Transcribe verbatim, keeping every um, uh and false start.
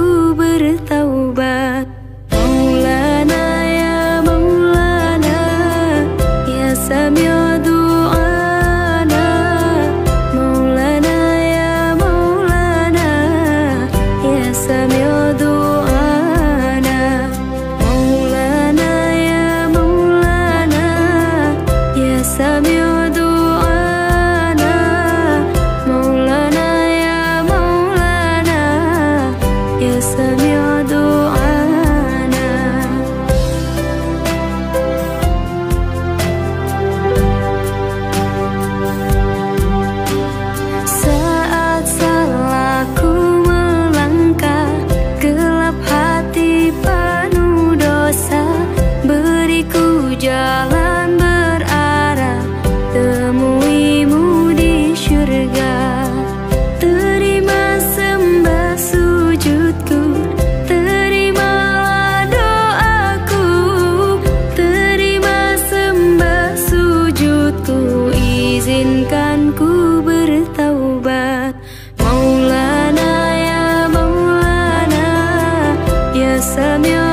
ku bertaubat. Maulana ya Maulana, ya Sami'u du'ana. Maulana ya Maulana, ya Sami'u du'ana. Maulana ya Maulana, ya Sami'u du'ana. Maulana ya Maulana, ya Sami'u du'ana. Saat salahku melangkah, gelap hati penuh dosa, beriku jalan berarah, temuimu di syurga. Terima sembah sujudku, terimalah doaku. Terima sembah sujudku, izinkan ku bertaubat. Maulana ya Maulana, ya Sami'u